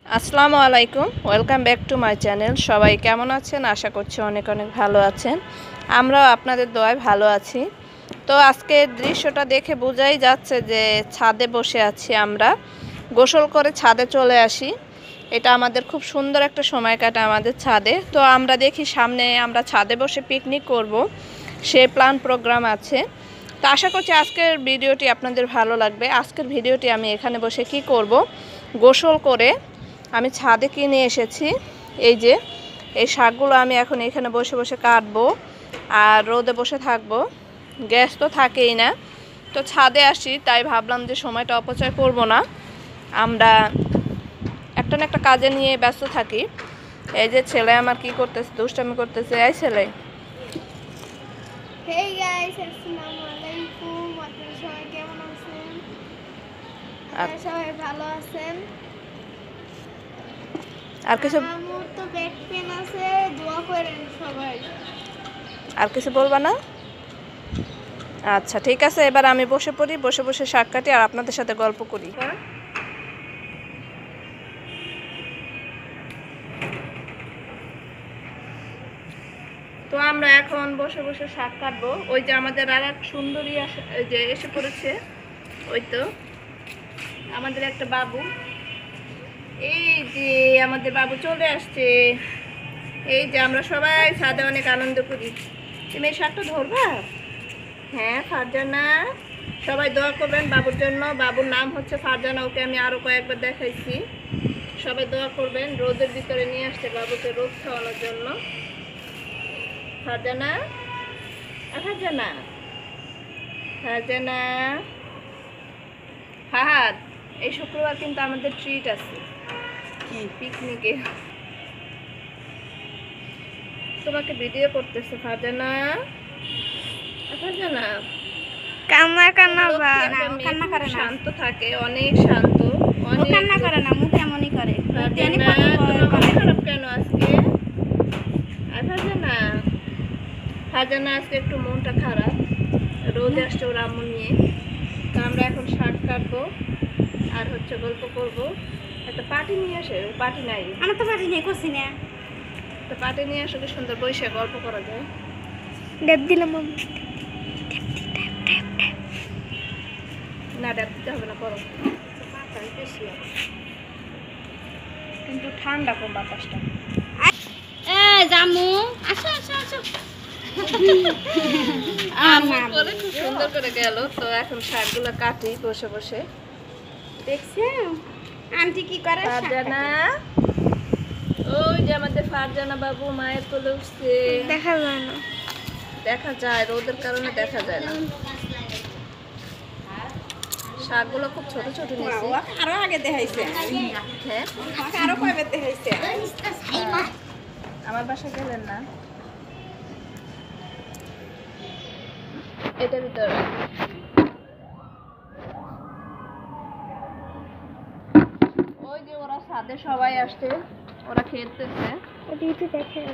আসসালামু আলাইকুম, welcome back to my channel. সবাই কেমন আছেন? আশা করছি অনেক অনেক ভালো আছেন। আমরাও আপনাদের দোয়ায় ভালো আছি। তো আজকের দৃশ্যটা দেখে বোঝাই যাচ্ছে যে ছাদে বসে আছি আমরা। গোসল করে ছাদে চলে আসি। এটা আমাদের খুব সুন্দর একটা সময় কাটে আমাদের ছাদে। তো আমরা দেখি সামনে আমরা ছাদে বসে পিকনিক করব, সে প্ল্যান প্রোগ্রাম আছে। তো আশা করছি আজকের ভিডিওটি আপনাদের ভালো লাগবে। আজকের ভিডিওটি আমি এখানে বসে কি করব, গোসল করে আমি ছাদে কিনে এসেছি এই শাকগুলো আমি এখন এখানে বসে বসে কাটবো আর রোদে বসে থাকবো। গ্যাস তো থাকেই না, তো ছাদে আসি, তাই ভাবলাম যে সময়টা অপচয় করব না, আমরা একটা না একটা কাজে নিয়ে ব্যস্ত থাকি। এই যে ছেলে আমার কি করতেছে, দুষ্টামি করতেছে। এই ছেলে, হেই গাইস, আসসালামু আলাইকুম। আপনারা সবাই কেমন আছেন? আপনারা সবাই ভালো আছেন? আর কিছু আমার তো ব্যাক পেন আছে, দোয়া করেন সবাই। আর কিছু বলবা না? আচ্ছা ঠিক আছে, এবার আমি বসে পড়ি, বসে বসে শাক কাটি আর আপনাদের সাথে গল্প করি। তো আমরা এখন বসে বসে শাক কাটবো। ওই যে আমাদের আর এক সুন্দরী যে এসে পড়েছে, ওই তো আমাদের একটা বাবু। এই যে আমাদের বাবু চলে আসছে। এই যে আমরা সবাই ছাদে অনেক আনন্দ করি। তুমি এই শাকটা ধরবা? হ্যাঁ ফারজানা, সবাই দোয়া করবেন বাবুর জন্য। বাবুর নাম হচ্ছে ফারজানা, ওকে আমি আরও কয়েকবার দেখাইছি। সবাই দোয়া করবেন। রোদের ভিতরে নিয়ে আসছে বাবুকে রোদ খাওয়ানোর জন্য। ফারজানা, ফারজানা, ফারজানা, ফাহাদ, এই শুক্রবার কিন্তু আমাদের ট্রিট আছে। কি পিকনিকে? তোমাকে ভিডিও করতেছে ফারজানা। ফারজানা কান্না কান্না বা কান্না করে না, শান্ত থাকে, অনেক শান্ত, অনেক কান্না করে না, মুখ এমনই করে। খারাপ কেন আজকে? ফারজানা, ফারজানা আজকে একটু মনটা খারাপ, রোদে আসছে ওর আম্মু নিয়ে। তো আমরা এখন শাক কাটবো আর হচ্ছে গল্প করবো। একটা পার্টি নিয়ে আসে, পার্টি নাই, আমার তো পারি নেই, করছি না। তো পার্টি নিয়ে আসলে সুন্দর বসে গল্প করা যায়। ডেপ দিলাম না ডাব দিতে হবে না, করো। কিন্তু ঠান্ডা কম বাতাসটা। জামু, আসো আসো আসো। করে খুব সুন্দর করে গেল। তো এখন শাকগুলো কাটি বসে বসে। দেখছেন আন্টি কি করে? ফারজানা, ওই যে আমাদের ফারজানা বাবু মায়ের কোলে উঠছে। দেখা যায় না, দেখা যায়, রোদের কারণে দেখা যায় না। শাকগুলো খুব ছোট ছোট নিয়েছি। আরো আগে দেখাইছে। হ্যাঁ, আরো কয়বার দেখাইছে। আমার বাসা গেলেন না, এটার ভিতরে ওই যে ওরা ছাদে সবাই আসছে, ওরা খেলতেছে। ওদিকে দেখেন।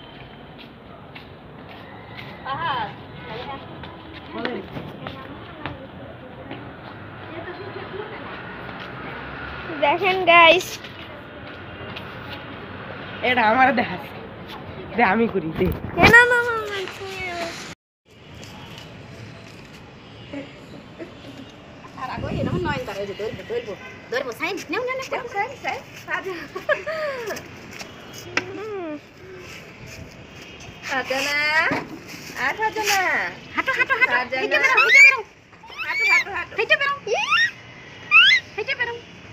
পাহাড় দেখেন গাইস, এটা আমার দেখাচ্ছে, দে আমি করি দে। না না না আর আগে এরকম নয় করে যে ধরবো ধরবো সাইন নাও না না সাইন সাইন ফারজানা, আর ফারজানা, হাঁটো হাঁটো হাঁটো, ফারজানা, হাঁটো হাঁটো হাঁটো, হেঁটে বেরো, হেঁটে বেরো,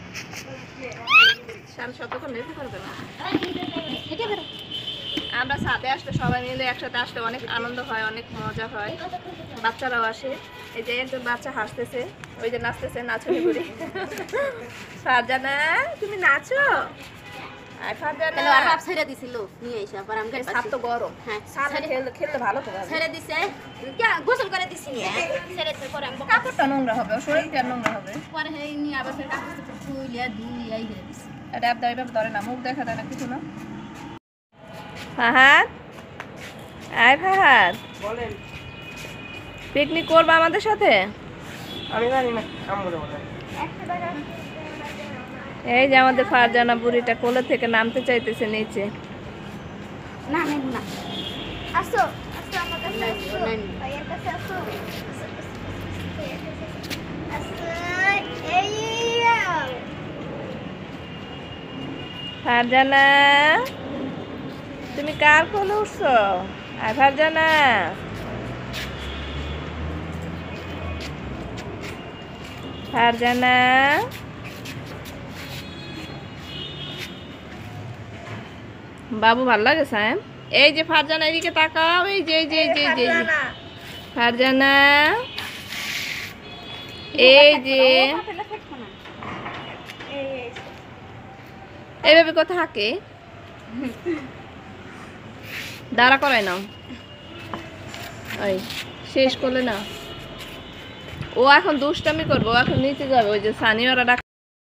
শান শতক্ষণ যেতে পারবে না। হেঁটে বেরো। আমরা ছাদে আসলে সবাই মিলে একসাথে আসলে অনেক আনন্দ হয়, অনেক মজা হয়। বাচ্চারাও আসে। এই যে একজন বাচ্চা হাসতেছে, ওই যে নাচতেছে, নাচুনি করি। ফারজানা, তুমি নাচো? আর ফারজানা আর বাপ ছেড়ে দিছিল নিয়ে এসে আবার আমাকে ছাদ তো গরম, হ্যাঁ ছাদে খেলতে ভালো তো হবে। ছেড়ে দিছে গোসল করে দিছি নিয়ে ছেড়ে দিতে পরে আমি কাপড়টা নোংরা হবে, শরীরটা নোংরা হবে। পরে হে নিয়ে আবার সেই কাপড় ধুইলে ধুইয়াই ছেড়ে দিছি। ডাব দাও, এভাবে ধরে না, মুখ দেখা যায় না, কিছু না। ফাহাদ, আয় ফাহাদ, বলেন। পিকনিক করবা আমাদের সাথে? আমি জানি না, আম্মুরে বলেন। এই যে আমাদের ফারজানা বুড়িটা কোলে থেকে নামতে চাইতেছে নিচে। না নেব না। আসো আসো আমার কাছে আসো ভাইয়ের কাছে আসো আসো এই ফারজানা তুমি কার কোলে উঠছো? আর ফারজানা ফারজানা বাবু ভাল লাগে স্যাম। এই যে ফারজানা এদিকে তাকাও, এই যে এই যে এই যে এই যে এই যে। ফারজানা এই যে এইভাবে কথা থাকে দাঁড়া করাই নাও, ওই শেষ করলে না। ও এখন দুষ্টামি করবো, ও এখন নিচে যাবে, ওই যে সানিওরা ডাক।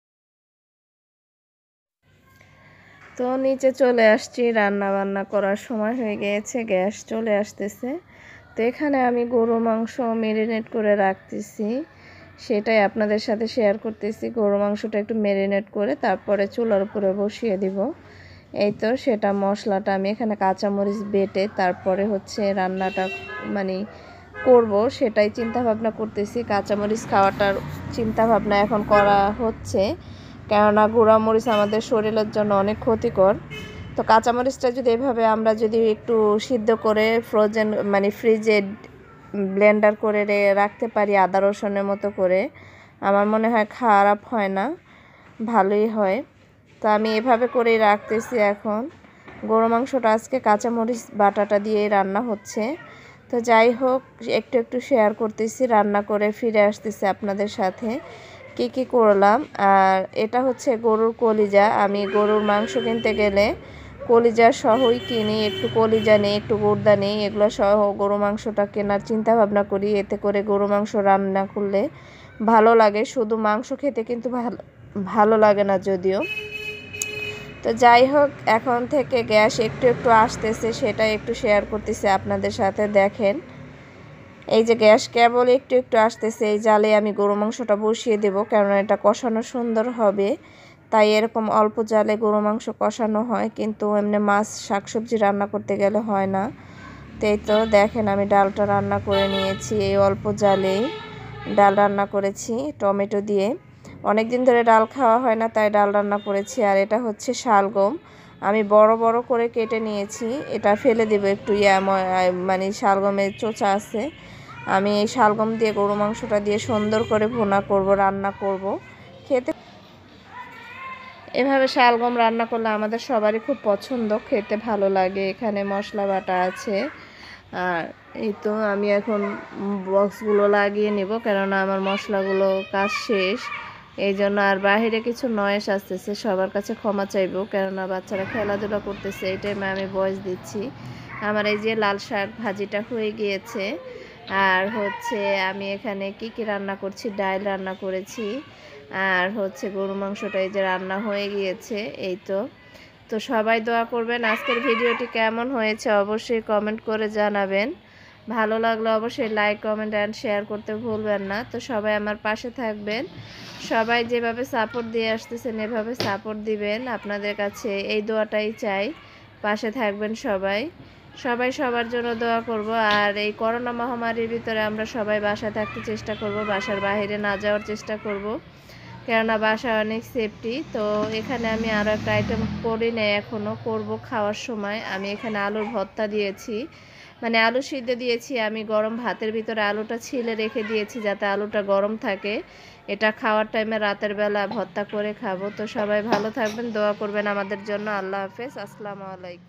তো নিচে চলে আসছি, রান্না বান্না করার সময় হয়ে গিয়েছে, গ্যাস চলে আসতেছে। তো এখানে আমি গরু মাংস ম্যারিনেট করে রাখতেছি, সেটাই আপনাদের সাথে শেয়ার করতেছি। গরু মাংসটা একটু ম্যারিনেট করে তারপরে চুলার উপরে বসিয়ে দিব। এই তো সেটা মশলাটা আমি এখানে কাঁচামরিচ বেটে তারপরে হচ্ছে রান্নাটা মানে করব, সেটাই চিন্তা ভাবনা করতেছি। কাঁচামরিচ খাওয়াটার চিন্তা ভাবনা এখন করা হচ্ছে, কেননা গুঁড়ামরিচ আমাদের শরীরের জন্য অনেক ক্ষতিকর। তো কাঁচামরিচটা যদি এভাবে আমরা যদি একটু সিদ্ধ করে ফ্রোজেন মানে ফ্রিজে ব্লেন্ডার করে রাখতে পারি আদা রসুনের মতো করে, আমার মনে হয় খারাপ হয় না, ভালোই হয়। তো আমি এভাবে করেই রাখতেছি। এখন গরু মাংসটা আজকে কাঁচামরিচ বাটাটা দিয়েই রান্না হচ্ছে। তো যাই হোক, একটু একটু শেয়ার করতেছি, রান্না করে ফিরে আসতেছি আপনাদের সাথে কি কি করলাম। আর এটা হচ্ছে গরুর কলিজা। আমি গরুর মাংস কিনতে গেলে কলিজা সহই কিনি, একটু কলিজা নেই, একটু গুর্দা নেই, এগুলো সহ গরু মাংসটা কেনার চিন্তা ভাবনা করি। এতে করে গরু মাংস রান্না করলে ভালো লাগে, শুধু মাংস খেতে কিন্তু ভালো লাগে না যদিও। তো যাই হোক, এখন থেকে গ্যাস একটু একটু আসতেছে, সেটা একটু শেয়ার করতেছি আপনাদের সাথে। দেখেন এই যে গ্যাস কেবল একটু একটু আসতেছে, এই জালে আমি গরু মাংসটা বসিয়ে দেব, কেননা এটা কষানো সুন্দর হবে। তাই এরকম অল্প জালে গরু মাংস কষানো হয়, কিন্তু এমনি মাছ শাকসবজি রান্না করতে গেলে হয় না। তো এই তো দেখেন আমি ডালটা রান্না করে নিয়েছি, এই অল্প জালেই ডাল রান্না করেছি টমেটো দিয়ে। অনেক দিন ধরে ডাল খাওয়া হয় না, তাই ডাল রান্না করেছি। আর এটা হচ্ছে শালগম, আমি বড় বড় করে কেটে নিয়েছি, এটা ফেলে দেবো একটু মানে শালগমের চোচা আছে। আমি এই শালগম দিয়ে গরু মাংসটা দিয়ে সুন্দর করে ভুনা করব, রান্না করব। খেতে এভাবে শালগম রান্না করলে আমাদের সবারই খুব পছন্দ, খেতে ভালো লাগে। এখানে মশলা বাটা আছে। আর এই তো আমি এখন বক্সগুলো লাগিয়ে নেব, কেননা আমার মশলাগুলো কাজ শেষ, এই জন্য। আর বাহিরে কিছু নয়েজ আসতেছে, সবার কাছে ক্ষমা চাইবো, কেননা বাচ্চারা খেলাধুলা করতেছে, এই টাইমে আমি ভয়েস দিচ্ছি। আমার এই যে লাল শাক ভাজিটা হয়ে গিয়েছে। আর হচ্ছে আমি এখানে কি কি রান্না করছি, ডাল রান্না করেছি। আর হচ্ছে গরু মাংসটা এই যে রান্না হয়ে গিয়েছে। এই তো তো সবাই দোয়া করবেন। আজকের ভিডিওটি কেমন হয়েছে অবশ্যই কমেন্ট করে জানাবেন। ভালো লাগলে অবশ্যই লাইক কমেন্ট অ্যান্ড শেয়ার করতে ভুলবেন না। তো সবাই আমার পাশে থাকবেন, সবাই যেভাবে সাপোর্ট দিয়ে আসতেছেন এভাবে সাপোর্ট দিবেন। আপনাদের কাছে এই দোয়াটাই চাই, পাশে থাকবেন সবাই। সবাই সবার জন্য দোয়া করব। আর এই করোনা মহামারীর ভিতরে আমরা সবাই বাসায় থাকতে চেষ্টা করব, বাসার বাইরে না যাওয়ার চেষ্টা করব, কেননা বাসা অনেক সেফটি। তো এখানে আমি আরও একটা আইটেম করি না, এখনও করব খাওয়ার সময়। আমি এখানে আলুর ভর্তা দিয়েছি, মানে আলু সিদ্ধ দিয়েছি। আমি গরম ভাতের ভিতরে আলুটা ছিলে রেখে দিয়েছি যাতে আলুটা গরম থাকে, এটা খাওয়ার টাইমে রাতের বেলা ভর্তা করে খাবো। তো সবাই ভালো থাকবেন, দোয়া করবেন আমাদের জন্য। আল্লাহ হাফেজ, আসসালামু আলাইকুম।